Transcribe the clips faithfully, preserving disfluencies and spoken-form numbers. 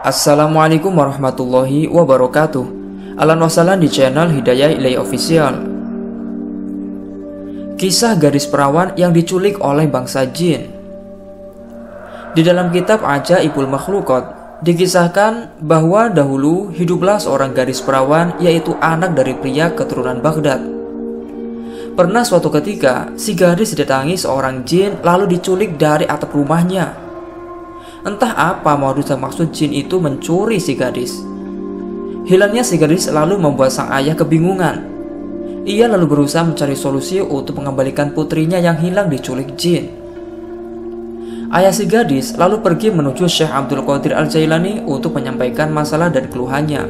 Assalamualaikum warahmatullahi wabarakatuh. Ahlan wa sahlan di channel Hidayah Ilai Official. Kisah gadis perawan yang diculik oleh bangsa jin. Di dalam kitab Ajaibul Makhluqat dikisahkan bahwa dahulu hiduplah seorang gadis perawan, yaitu anak dari pria keturunan Baghdad. Pernah suatu ketika si gadis didatangi seorang jin lalu diculik dari atap rumahnya. Entah apa modus dan maksud jin itu mencuri si gadis. Hilangnya si gadis lalu membuat sang ayah kebingungan. Ia lalu berusaha mencari solusi untuk mengembalikan putrinya yang hilang diculik jin. Ayah si gadis lalu pergi menuju Syekh Abdul Qadir Al-Jailani untuk menyampaikan masalah dan keluhannya.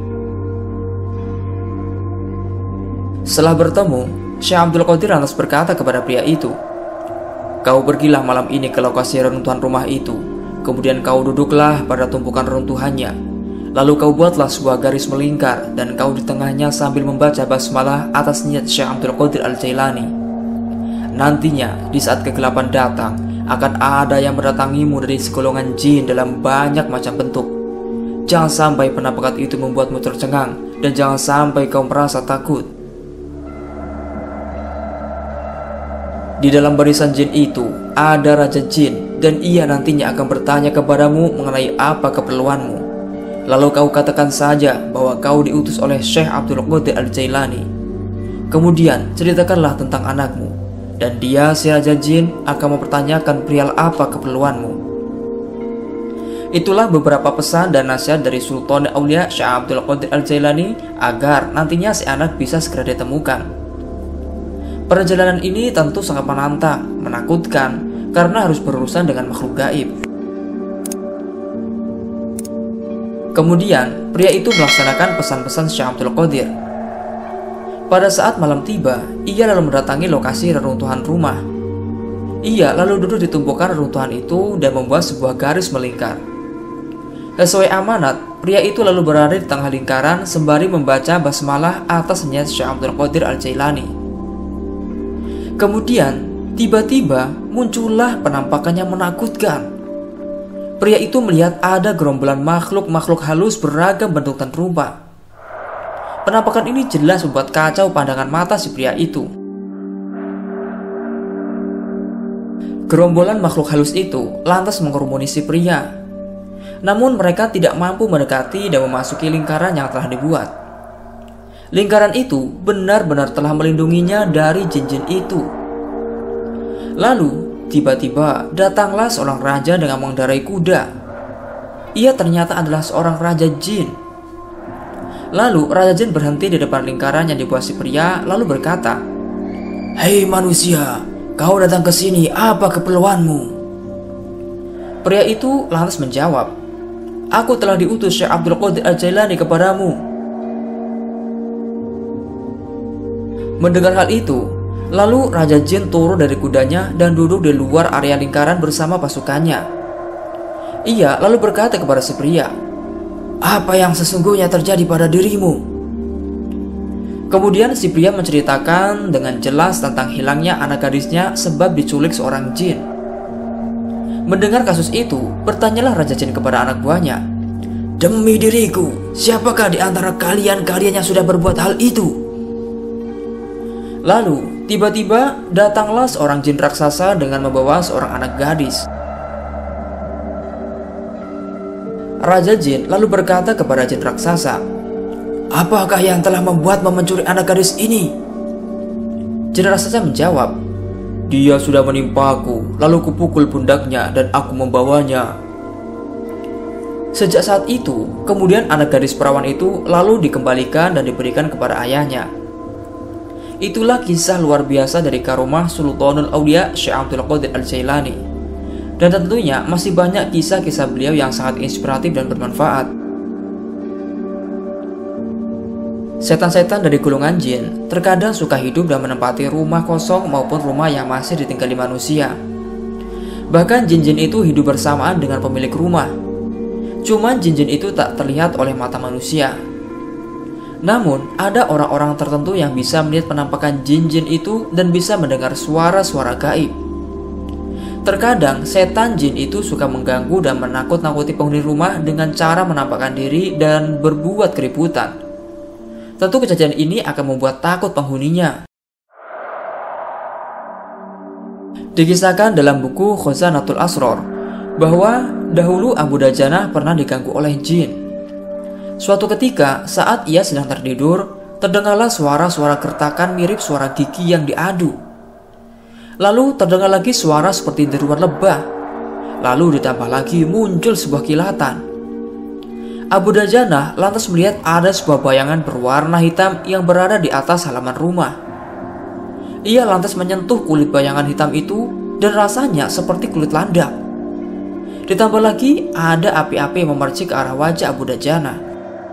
Setelah bertemu, Syekh Abdul Qadir lantas berkata kepada pria itu, "Kau pergilah malam ini ke lokasi reruntuhan rumah itu. Kemudian kau duduklah pada tumpukan reruntuhannya. Lalu kau buatlah sebuah garis melingkar dan kau di tengahnya sambil membaca basmalah atas niat Syekh Abdul Qadir Al-Jailani. Nantinya di saat kegelapan datang, akan ada yang mendatangimu dari segolongan jin dalam banyak macam bentuk. Jangan sampai penampakan itu membuatmu tercengang dan jangan sampai kau merasa takut. Di dalam barisan jin itu ada raja jin dan ia nantinya akan bertanya kepadamu mengenai apa keperluanmu. Lalu kau katakan saja bahwa kau diutus oleh Syekh Abdul Qadir Al-Jailani. Kemudian ceritakanlah tentang anakmu, dan dia si raja jin akan mempertanyakan perihal apa keperluanmu." Itulah beberapa pesan dan nasihat dari Sultan Aulia Syekh Abdul Qadir Al-Jailani agar nantinya si anak bisa segera ditemukan. Perjalanan ini tentu sangat menantang, menakutkan, karena harus berurusan dengan makhluk gaib. Kemudian, pria itu melaksanakan pesan-pesan Syekh Abdul Qadir. Pada saat malam tiba, ia lalu mendatangi lokasi reruntuhan rumah. Ia lalu duduk di tumpukan reruntuhan itu dan membuat sebuah garis melingkar. Sesuai amanat, pria itu lalu berada di tengah lingkaran sembari membaca basmalah atas niat Syekh Abdul Qadir Al-Jailani. Kemudian, tiba-tiba muncullah penampakan yang menakutkan. Pria itu melihat ada gerombolan makhluk-makhluk halus beragam bentuk dan rupa. Penampakan ini jelas membuat kacau pandangan mata si pria itu. Gerombolan makhluk halus itu lantas mengerumuni si pria. Namun mereka tidak mampu mendekati dan memasuki lingkaran yang telah dibuat. Lingkaran itu benar-benar telah melindunginya dari jin-jin itu. Lalu, tiba-tiba datanglah seorang raja dengan mengendarai kuda. Ia ternyata adalah seorang raja jin. Lalu, raja jin berhenti di depan lingkaran yang dibuat si pria, lalu berkata, "Hei manusia, kau datang ke sini, apa keperluanmu?" Pria itu lantas menjawab, "Aku telah diutus Syekh Abdul Qadir Al-Jailani kepadamu." Mendengar hal itu, lalu raja jin turun dari kudanya dan duduk di luar area lingkaran bersama pasukannya. Ia lalu berkata kepada si pria, "Apa yang sesungguhnya terjadi pada dirimu?" Kemudian si pria menceritakan dengan jelas tentang hilangnya anak gadisnya sebab diculik seorang jin. Mendengar kasus itu, bertanyalah raja jin kepada anak buahnya, "Demi diriku, siapakah di antara kalian-kalian yang sudah berbuat hal itu?" Lalu, tiba-tiba datanglah seorang jin raksasa dengan membawa seorang anak gadis. Raja jin lalu berkata kepada jin raksasa, "Apakah yang telah membuatmu mencuri anak gadis ini?" Jin raksasa menjawab, "Dia sudah menimpaku, lalu kupukul pundaknya dan aku membawanya." Sejak saat itu, kemudian anak gadis perawan itu lalu dikembalikan dan diberikan kepada ayahnya. Itulah kisah luar biasa dari karomah Sultanul Aulia Syekh Abdul Qadir Al-Jailani. Dan tentunya masih banyak kisah-kisah beliau yang sangat inspiratif dan bermanfaat. Setan-setan dari golongan jin terkadang suka hidup dan menempati rumah kosong maupun rumah yang masih ditinggali manusia. Bahkan jin-jin itu hidup bersamaan dengan pemilik rumah. Cuman jin-jin itu tak terlihat oleh mata manusia. Namun, ada orang-orang tertentu yang bisa melihat penampakan jin-jin itu dan bisa mendengar suara-suara gaib. Terkadang setan jin itu suka mengganggu dan menakut-nakuti penghuni rumah dengan cara menampakkan diri dan berbuat keributan. Tentu kejadian ini akan membuat takut penghuninya. Dikisahkan dalam buku Khazanatul Asrar bahwa dahulu Abu Dajanah pernah diganggu oleh jin. Suatu ketika saat ia sedang tertidur, terdengarlah suara-suara gertakan mirip suara gigi yang diadu. Lalu terdengar lagi suara seperti deruan lebah. Lalu ditambah lagi muncul sebuah kilatan. Abu Dajanah lantas melihat ada sebuah bayangan berwarna hitam yang berada di atas halaman rumah. Ia lantas menyentuh kulit bayangan hitam itu dan rasanya seperti kulit landak. Ditambah lagi ada api-api yang memercik ke arah wajah Abu Dajanah.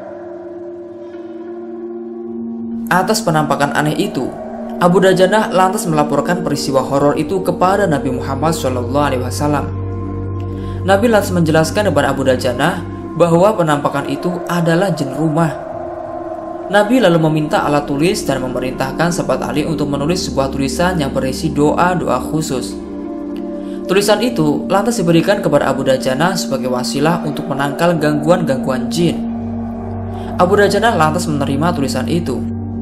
Atas penampakan aneh itu, Abu Dajanah lantas melaporkan peristiwa horor itu kepada Nabi Muhammad shallallahu alaihi wasallam. Nabi lantas menjelaskan kepada Abu Dajanah bahwa penampakan itu adalah jin rumah. Nabi lalu meminta alat tulis dan memerintahkan sahabat Ali untuk menulis sebuah tulisan yang berisi doa-doa khusus. Tulisan itu lantas diberikan kepada Abu Dajanah sebagai wasilah untuk menangkal gangguan-gangguan jin. Abu Dajanah lantas menerima tulisan itu.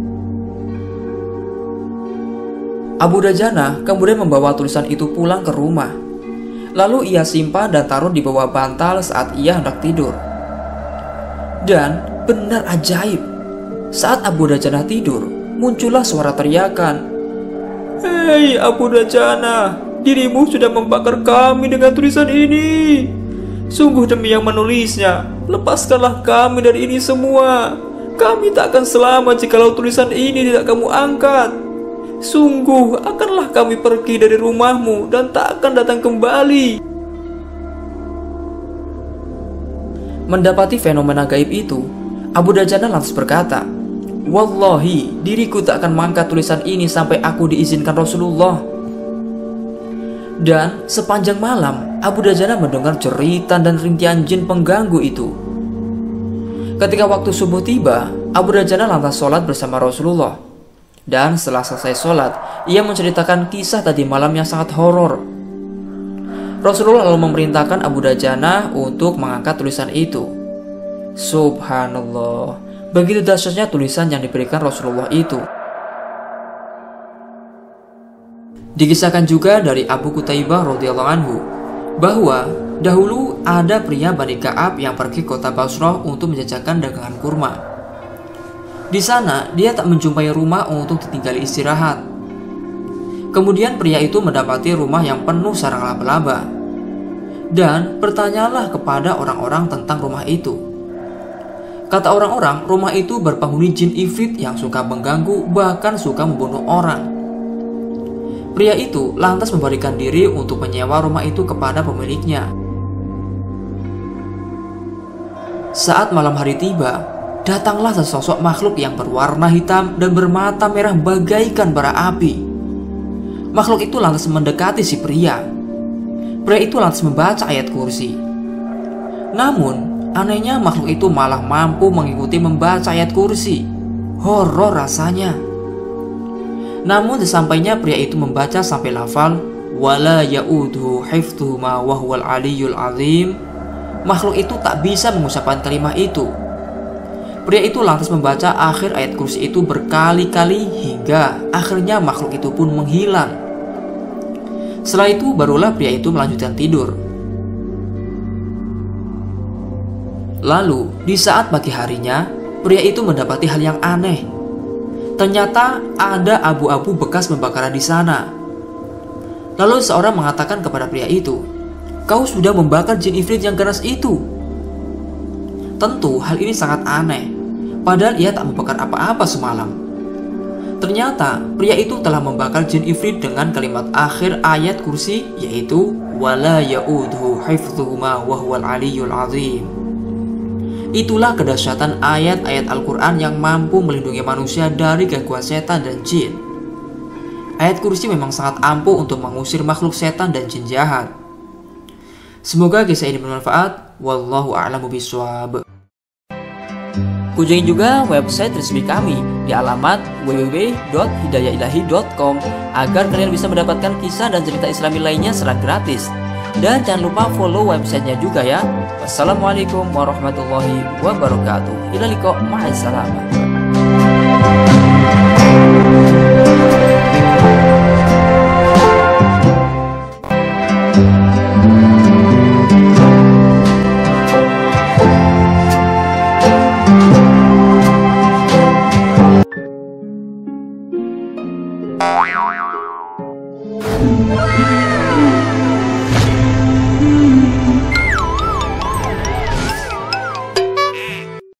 Abu Dajanah kemudian membawa tulisan itu pulang ke rumah. Lalu ia simpan dan taruh di bawah bantal saat ia hendak tidur. Dan benar ajaib, saat Abu Dajanah tidur, muncullah suara teriakan. "Hei Abu Dajanah, dirimu sudah membakar kami dengan tulisan ini. Sungguh demi yang menulisnya, lepaskanlah kami dari ini semua. Kami tak akan selamat jikalau tulisan ini tidak kamu angkat. Sungguh akanlah kami pergi dari rumahmu dan tak akan datang kembali." Mendapati fenomena gaib itu, Abu Dajanah lantas berkata, "Wallahi, diriku tak akan mengangkat tulisan ini sampai aku diizinkan Rasulullah." Dan sepanjang malam, Abu Dajanah mendengar jeritan dan rintihan jin pengganggu itu. Ketika waktu subuh tiba, Abu Dajanah lantas sholat bersama Rasulullah. Dan setelah selesai sholat, ia menceritakan kisah tadi malam yang sangat horor. Rasulullah lalu memerintahkan Abu Dajanah untuk mengangkat tulisan itu. Subhanallah, begitu dahsyatnya tulisan yang diberikan Rasulullah itu. Dikisahkan juga dari Abu Qutaibah radhiyallahu anhu bahwa dahulu ada pria Bani Ka'ab yang pergi ke kota Basrah untuk menjajakan dagangan kurma. Di sana dia tak menjumpai rumah untuk ditinggali istirahat. Kemudian pria itu mendapati rumah yang penuh sarang laba-laba dan bertanyalah kepada orang-orang tentang rumah itu. Kata orang-orang, rumah itu berpenghuni jin ifrit yang suka mengganggu, bahkan suka membunuh orang. Pria itu lantas memberikan diri untuk menyewa rumah itu kepada pemiliknya. Saat malam hari tiba, datanglah sesosok makhluk yang berwarna hitam dan bermata merah bagaikan bara api. Makhluk itu lantas mendekati si pria. Pria itu lantas membaca ayat kursi. Namun, anehnya makhluk itu malah mampu mengikuti membaca ayat kursi. Horor rasanya. Namun sesampainya pria itu membaca sampai lafal wala ya'udhu hifdhuhuma wa huwal aliyyul azim, makhluk itu tak bisa mengucapkan kalimat itu. Pria itu lantas membaca akhir ayat kursi itu berkali-kali hingga akhirnya makhluk itu pun menghilang. Setelah itu barulah pria itu melanjutkan tidur. Lalu di saat pagi harinya, pria itu mendapati hal yang aneh. Ternyata ada abu-abu bekas pembakaran di sana. Lalu seorang mengatakan kepada pria itu, "Kau sudah membakar jin ifrit yang ganas itu." Tentu hal ini sangat aneh, padahal ia tak membakar apa-apa semalam. Ternyata pria itu telah membakar jin ifrit dengan kalimat akhir ayat kursi, yaitu wala ya'udhu hifdhuhuma wa huwal aliyyul azim. Itulah kedahsyatan ayat-ayat Al-Quran yang mampu melindungi manusia dari gangguan setan dan jin. Ayat kursi memang sangat ampuh untuk mengusir makhluk setan dan jin jahat. Semoga kisah ini bermanfaat. Wallahu a'lamu bishawab. Kunjungi juga website resmi kami di alamat w w w titik hidayah ilahi titik com agar kalian bisa mendapatkan kisah dan cerita Islami lainnya secara gratis. Dan jangan lupa follow websitenya juga ya. Wassalamualaikum warahmatullahi wabarakatuh. Ila liqa, ma'assalamah.